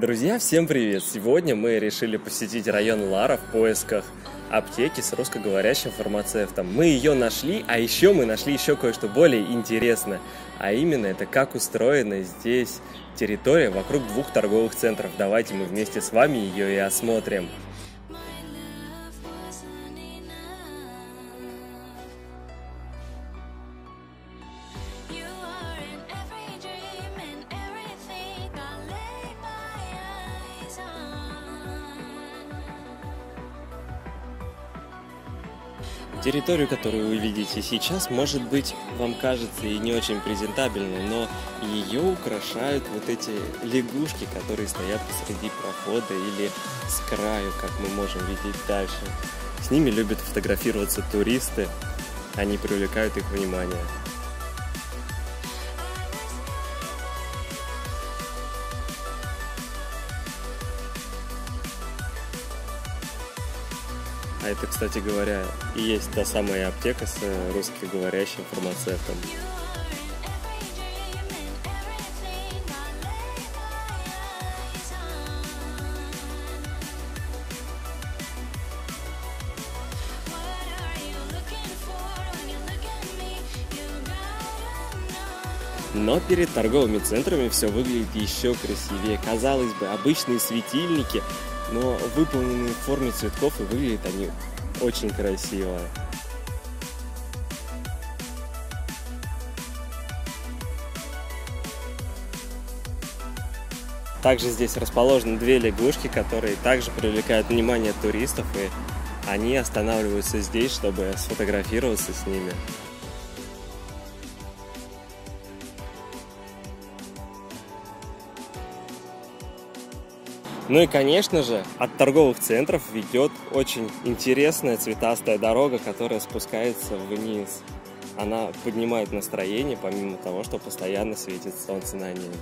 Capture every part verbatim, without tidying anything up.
Друзья, всем привет! Сегодня мы решили посетить район Лара в поисках аптеки с русскоговорящим фармацевтом. Мы ее нашли, а еще мы нашли еще кое-что более интересное. А именно, это как устроена здесь территория вокруг двух торговых центров. Давайте мы вместе с вами ее и осмотрим. Территорию, которую вы видите сейчас, может быть, вам кажется и не очень презентабельной, но ее украшают вот эти лягушки, которые стоят посреди прохода или с краю, как мы можем видеть дальше. С ними любят фотографироваться туристы, они привлекают их внимание. А это, кстати говоря, и есть та самая аптека с русскоговорящим фармацевтом. Но перед торговыми центрами все выглядит еще красивее. Казалось бы, обычные светильники, но выполненные в форме цветков, и выглядят они очень красиво. Также здесь расположены две лягушки, которые также привлекают внимание туристов, и они останавливаются здесь, чтобы сфотографироваться с ними. Ну и, конечно же, от торговых центров ведет очень интересная цветастая дорога, которая спускается вниз. Она поднимает настроение, помимо того, что постоянно светит солнце на небе.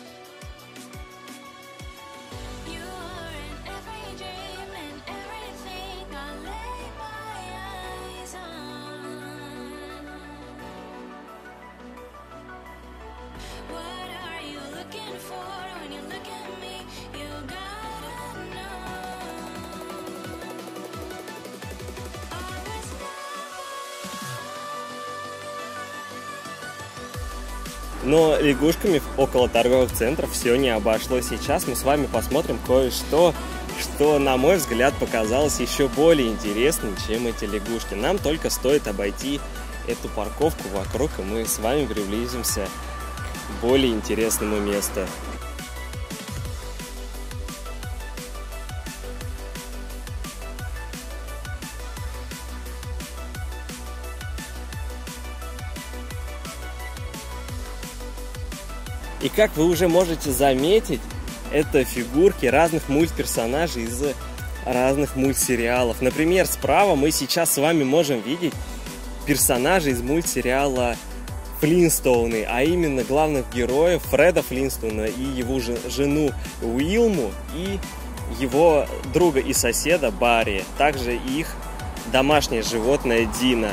Но лягушками около торговых центров все не обошлось. Сейчас мы с вами посмотрим кое-что, что, на мой взгляд, показалось еще более интересным, чем эти лягушки. Нам только стоит обойти эту парковку вокруг, и мы с вами приблизимся к более интересному месту. И как вы уже можете заметить, это фигурки разных мультперсонажей из разных мультсериалов. Например, справа мы сейчас с вами можем видеть персонажей из мультсериала «Флинстоуны», а именно главных героев Фреда Флинстоуна и его жену Уилму и его друга и соседа Барри, также их домашнее животное Дина.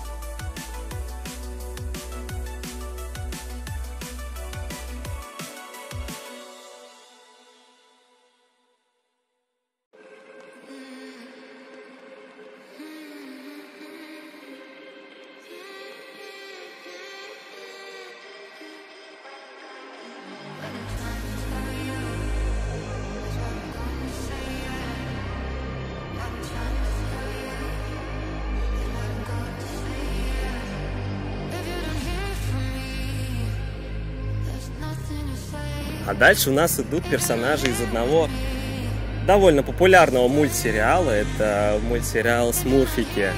А дальше у нас идут персонажи из одного довольно популярного мультсериала. Это мультсериал «Смурфики».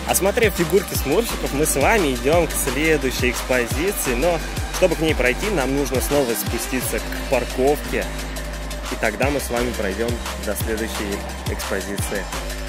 Осмотрев фигурки смурфиков, мы с вами идем к следующей экспозиции, но чтобы к ней пройти, нам нужно снова спуститься к парковке, и тогда мы с вами пройдем до следующей экспозиции.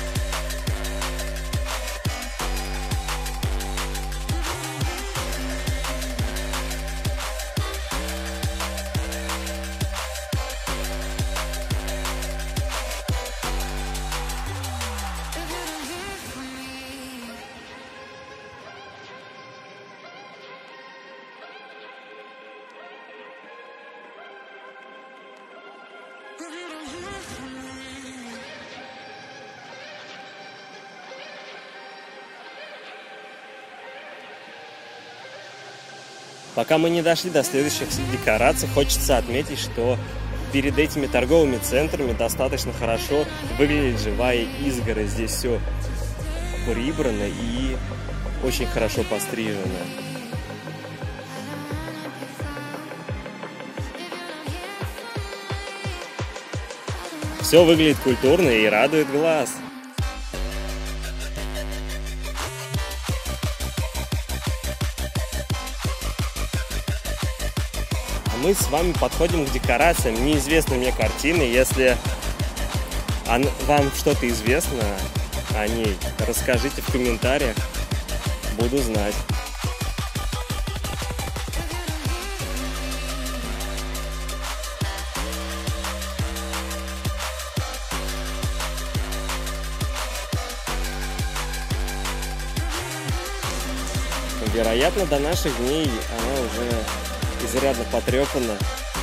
Пока мы не дошли до следующих декораций, хочется отметить, что перед этими торговыми центрами достаточно хорошо выглядит живая изгородь. Здесь все прибрано и очень хорошо пострижено. Все выглядит культурно и радует глаз. Мы с вами подходим к декорациям неизвестной мне картины. Если вам что-то известно о ней, расскажите в комментариях, буду знать. Вероятно, до наших дней она уже изрядно потрепана,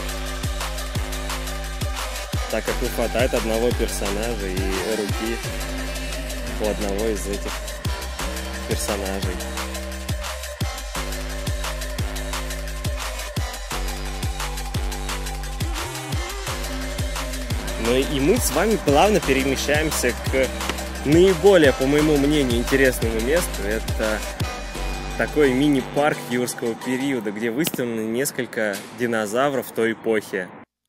так как не хватает одного персонажа и руки у одного из этих персонажей. Ну и мы с вами плавно перемещаемся к наиболее, по моему мнению, интересному месту. Это такой мини-парк юрского периода, где выставлены несколько динозавров той эпохи.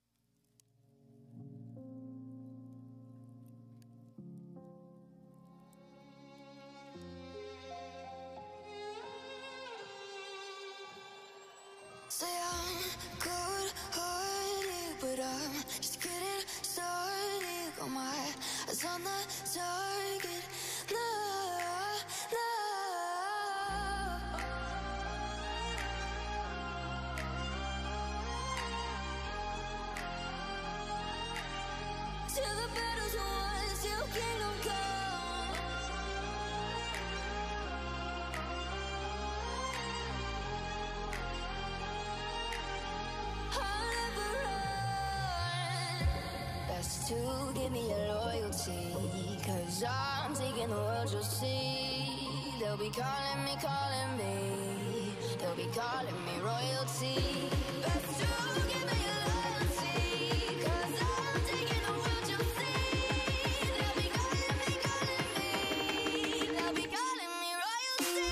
To give me your loyalty, cause I'm taking the world, you'll see. They'll be calling me, calling me, they'll be calling me royalty. Best to give me your loyalty, cause I'm taking the world, you'll see. They'll be calling me, calling me, they'll be calling me royalty.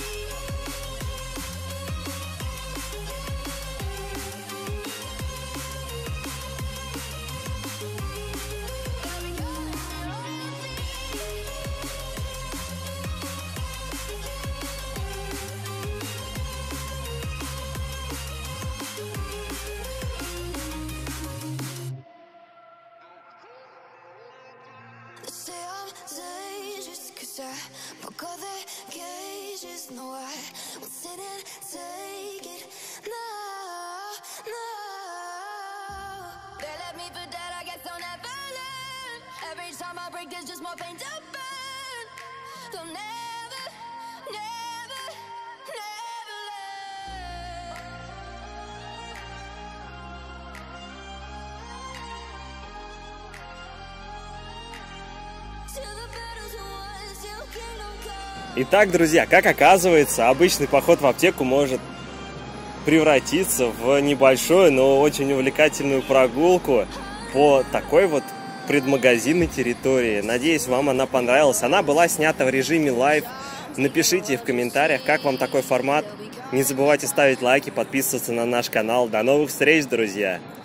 Broke all the cages, no, I won't sit and take it. No, no. They left me for dead, I guess I'll never learn. Every time I break, there's just more pain to burn. They'll never, never, never learn. Till the battle's won, till kingdom come. Итак, друзья, как оказывается, обычный поход в аптеку может превратиться в небольшую, но очень увлекательную прогулку по такой вот предмагазинной территории. Надеюсь, вам она понравилась. Она была снята в режиме лайв. Напишите в комментариях, как вам такой формат. Не забывайте ставить лайки, подписываться на наш канал. До новых встреч, друзья!